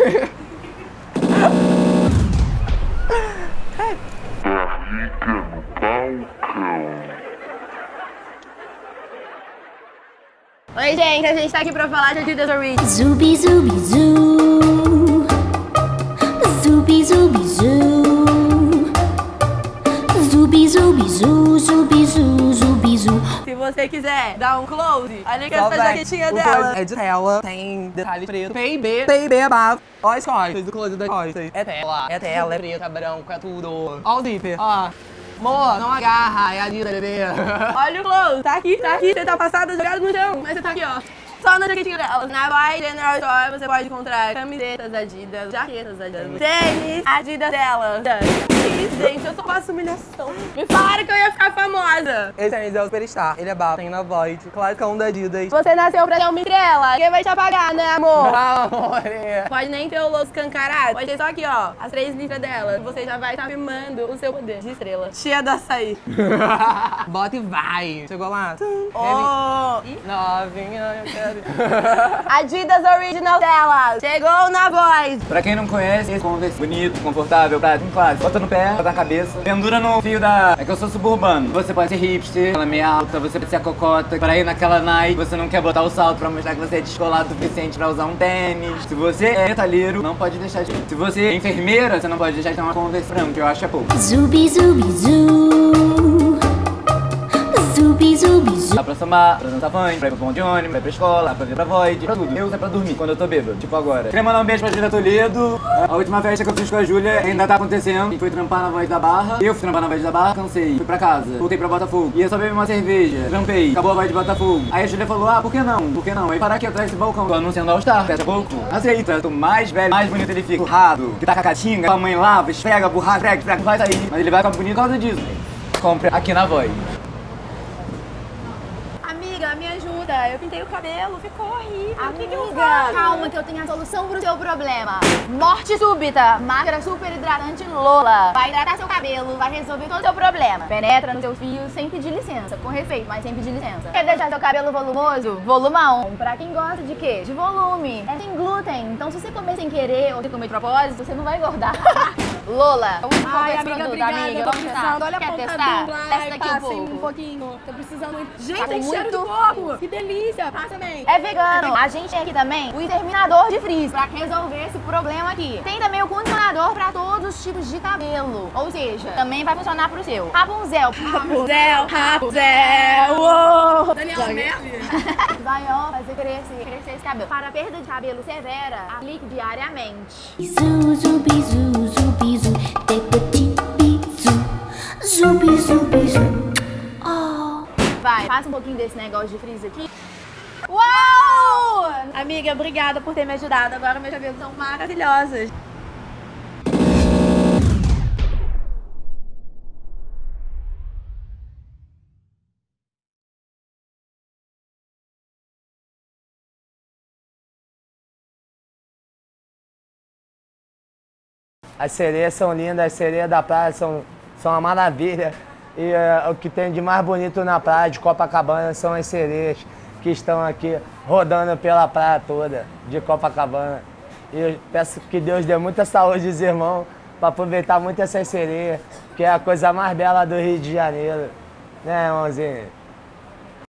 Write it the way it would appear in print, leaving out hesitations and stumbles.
Oi, gente, a gente tá aqui pra falar de Adidas Original. Zubi, zubi, zu. Zubi, zubi, zu. Zubi, zubi, zu. Zubi, zu, zubi, zu. Se você quiser dar um close, olha aqui essa jaquetinha dela. É de tela, tem detalhe preto. PIB é bafo. Ó as costas, do close das costas. É tela, é preta, branco, é tudo. Ó o zíper, ó. Amor, não agarra, é a Adidas, bebê. Olha o close, tá aqui. Você tá passada, jogado no chão, mas você tá aqui, ó. Só na jaquetinha dela. Na Vai General Store você pode encontrar camisetas Adidas, jaquetas Adidas, tênis Adidas dela. Gente, eu só faço humilhação. Me falaram que eu ia ficar famosa. Esse tênis é o Superstar, ele é bafo, tem na Void, classicão da Adidas. Você nasceu pra ser uma estrela, quem vai te apagar, né, amor? Ah, amor. Pode nem ter o logo escancarado, pode ter só aqui, ó, as 3 listras dela. Você já vai estar firmando o seu poder de estrela. Cheia do açaí. Bota e vai. Chegou lá. Oh. Novinha, eu quero. Adidas Original dela. Chegou na Void. Pra quem não conhece, esse Converse bonito, confortável, prático, clássico. Bota no pé, bota na cabeça, pendura no fio da... É que eu sou suburbano. Você pode ser hipster, ela é meio alta, você pode ser a cocota. Pra ir naquela Nike, você não quer botar o salto pra mostrar que você é descolado o suficiente pra usar um tênis. Se você é metalheiro, não pode deixar de... Se você é enfermeira, você não pode deixar de ter uma Converse branca, que eu acho é pouco. Zubi, zubi, zu. Zubi, zubi, zu. Dá pra sambar, pra dançar funk, pra ir pro ponto de ônibus, pra ir pra escola, pra vir pra Void, pra tudo. Eu uso é pra dormir, quando eu tô bêbado, tipo agora. Queria mandar um beijo pra Júlia Toledo. A última festa que eu fiz com a Júlia ainda tá acontecendo. Fui trampar na Voz da Barra. Eu fui trampar na Voz da Barra, cansei. Fui pra casa, voltei pra Botafogo. Ia só beber uma cerveja, trampei, acabou a Voz de Botafogo. Aí a Júlia falou, ah, por que não? Por que não? Aí parar aqui atrás desse balcão. Tô anunciando All Star, fecha pouco. Aceita, quanto mais velho, mais bonito ele fica. Urrado, que tá com a catinga, a mãe lava, esfrega, borracha, esfrega, não vai sair. Mas ele vai ficar bonito por causa disso. Compre aqui na Void. Amiga, me ajuda. Eu pintei o cabelo, ficou horrível. O que eu Amiga, faço? calma que eu tenho a solução pro seu problema. Morte súbita, máscara super hidratante Lola. Vai hidratar seu cabelo, vai resolver todo o seu problema. Penetra no seu fio sem pedir licença, com respeito, mas sem pedir licença. Quer deixar seu cabelo volumoso? Volumão. Pra quem gosta de quê? De volume. É sem glúten, então se você comer sem querer ou se comer de propósito, você não vai engordar. Lola, eu vou Ai, esse amiga, produto, obrigada. amiga. Tô Vamos testar. precisando. Olha a Quer ponta testar? dupla. Testa aqui Um pouquinho. Tô precisando muito. Gente, Tá tem com cheiro de muito- coco. Que delícia. Passa também. É vegano. A gente tem aqui também o exterminador de frizz pra resolver esse problema aqui. Tem também o condicionador pra todos os tipos de cabelo. Ou seja, também vai funcionar pro seu. Rapunzel. Rapunzel, Rapunzel. Uou. Daniela Merle. Vai, ó, fazer crescer esse cabelo. Para perda de cabelo severa, aplique diariamente. Zu, zubi, zu, zubi, zu, tepeti, zu, zubi, zubi, zu. Oh. Vai, passa um pouquinho desse negócio de frizz aqui. Uau! Amiga, obrigada por ter me ajudado. Agora meus cabelos são maravilhosos. As sereias são lindas, as sereias da praia são uma maravilha. E o que tem de mais bonito na praia de Copacabana são as sereias que estão aqui rodando pela praia toda de Copacabana. E eu peço que Deus dê muita saúde aos irmãos para aproveitar muito essas sereias, que é a coisa mais bela do Rio de Janeiro. Né, irmãozinho?